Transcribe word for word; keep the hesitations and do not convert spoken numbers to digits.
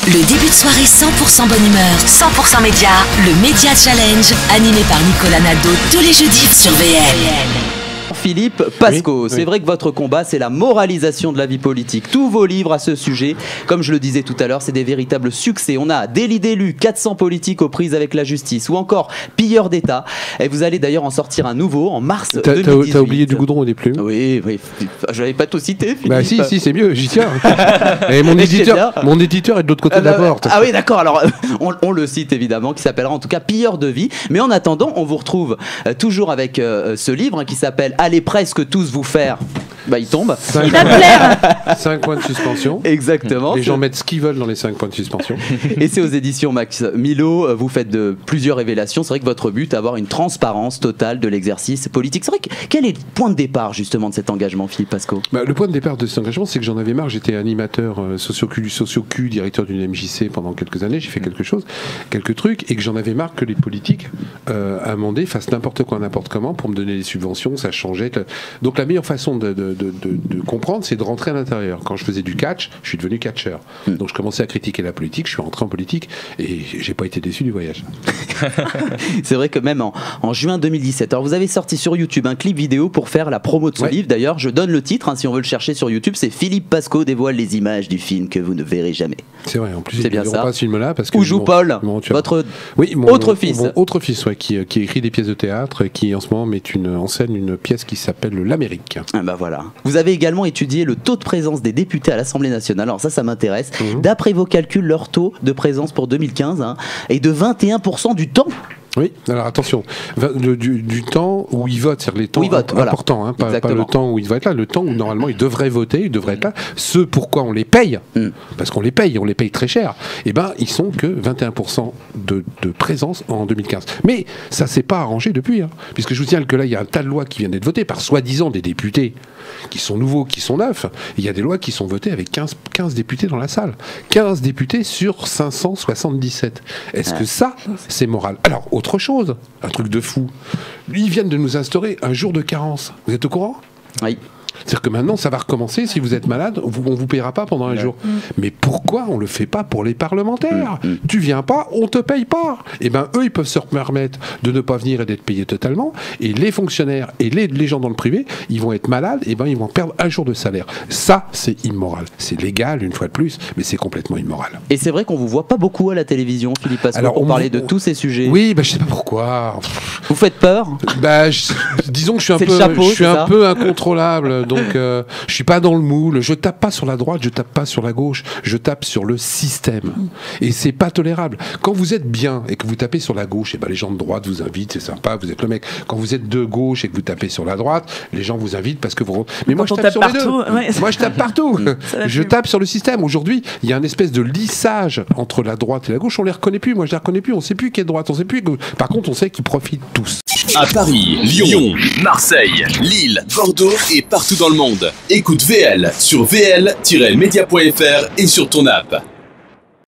Le début de soirée cent pour cent bonne humeur, cent pour cent média, le Média Challenge, animé par Nicolas Nadeau tous les jeudis sur V L. Philippe Pasco, oui, c'est oui. vrai que votre combat, c'est la moralisation de la vie politique. Tous vos livres à ce sujet, comme je le disais tout à l'heure, c'est des véritables succès. On a Délit d'élu, quatre cents politiques aux prises avec la justice, ou encore Pilleurs d'État. Et vous allez d'ailleurs en sortir un nouveau en mars T'as, deux mille dix-huit. t'as oublié du goudron et des plumes. Oui, oui. Je n'avais pas tout cité, Philippe. Bah si, si, c'est mieux, j'y tiens. Et mon Mais c'est éditeur, bien. mon éditeur est de l'autre côté Ah, de la bah, porte. ah oui, d'accord. Alors, on, on le cite évidemment, qui s'appellera en tout cas Pilleurs de vie. Mais en attendant, on vous retrouve euh, toujours avec euh, ce livre hein, qui s'appelle Allez presque tous vous faire. Bah, il tombe. cinq points de suspension. Exactement. Les gens mettent ce qu'ils veulent dans les cinq points de suspension. Et c'est aux éditions Max Milo. Vous faites de plusieurs révélations. C'est vrai que votre but, avoir une transparence totale de l'exercice politique. C'est vrai que quel est le point de départ justement de cet engagement, Philippe Pasco? Bah, le point de départ de cet engagement, c'est que j'en avais marre. J'étais animateur euh, socio-Q du socio-Q, directeur d'une M J C pendant quelques années. J'ai fait quelque chose, quelques trucs, et que j'en avais marre que les politiques, euh, à un moment donné, fassent n'importe quoi, n'importe comment pour me donner des subventions. Ça changeait. Donc la meilleure façon de, de, de, de, de comprendre, c'est de rentrer à l'intérieur. Quand je faisais du catch, je suis devenu catcheur. Mm. Donc je commençais à critiquer la politique. Je suis rentré en politique et j'ai pas été déçu du voyage. C'est vrai que même en, en juin deux mille dix-sept, alors vous avez sorti sur YouTube un clip vidéo pour faire la promo de ce ouais. livre. D'ailleurs, je donne le titre, hein, si on veut le chercher sur YouTube, c'est Philippe Pasco dévoile les images du film que vous ne verrez jamais. C'est vrai, en plus, c'est bien ça. Pas ce film-là parce que où joue mon, Paul, mon, votre oui, mon, autre fils. Mon autre fils, ouais, qui, qui écrit des pièces de théâtre, qui en ce moment met une, en scène une pièce qui s'appelle L'Amérique. Ah bah voilà. Vous avez également étudié le taux de présence des députés à l'Assemblée nationale. Alors ça, ça m'intéresse. Mmh. D'après vos calculs, leur taux de présence pour deux mille quinze hein, est de vingt et un pour cent du temps. Oui, alors attention, du, du, du temps où ils votent, c'est-à-dire les temps votent, importants, voilà. hein, pas, pas le temps où ils devraient être là, le temps où normalement ils devraient voter, ils devraient être là, ce pourquoi on les paye, mm. parce qu'on les paye, on les paye très cher, et ben ils sont que vingt et un pour cent de, de présence en deux mille quinze. Mais ça s'est pas arrangé depuis, hein, puisque je vous signale que là il y a un tas de lois qui viennent d'être votées par soi-disant des députés qui sont nouveaux, qui sont neufs. Il y a des lois qui sont votées avec quinze, quinze députés dans la salle. quinze députés sur cinq cent soixante-dix-sept. Est-ce ouais. que ça, c'est moral? Alors, autre chose, un truc de fou. Ils viennent de nous instaurer un jour de carence. Vous êtes au courant? Oui. C'est-à-dire que maintenant, ça va recommencer. Si vous êtes malade, on ne vous paiera pas pendant un ouais. jour. Mmh. Mais pourquoi on ne le fait pas pour les parlementaires? mmh. Tu viens pas, on te paye pas. Eh bien, eux, ils peuvent se permettre de ne pas venir et d'être payés totalement. Et les fonctionnaires et les, les gens dans le privé, ils vont être malades, et ben ils vont perdre un jour de salaire. Ça, c'est immoral. C'est légal, une fois de plus, mais c'est complètement immoral. Et c'est vrai qu'on vous voit pas beaucoup à la télévision, Philippe Pasco, Alors, pour on, parler de on, tous ces sujets. Oui, bah, je sais pas pourquoi. Vous faites peur? bah, je, Disons que je suis un, peu, chapeau, je suis un ça peu incontrôlable, donc... Euh, je suis pas dans le moule, je tape pas sur la droite, je tape pas sur la gauche, je tape sur le système. Et c'est pas tolérable. Quand vous êtes bien et que vous tapez sur la gauche, et ben les gens de droite vous invitent, c'est sympa, vous êtes le mec. Quand vous êtes de gauche et que vous tapez sur la droite, les gens vous invitent parce que vous... Mais moi je tape, tape sur partout, les deux. Ouais. Moi je tape partout. Je tape sur le système. Aujourd'hui, il y a un espèce de lissage entre la droite et la gauche, on les reconnaît plus. Moi je les reconnais plus, on sait plus qui est de droite, on sait plus. Par contre, on sait qu'ils profitent tous. À Paris, Lyon, Marseille, Lille, Bordeaux et partout dans le monde. Écoute V L sur v l tiret media point f r et sur ton app.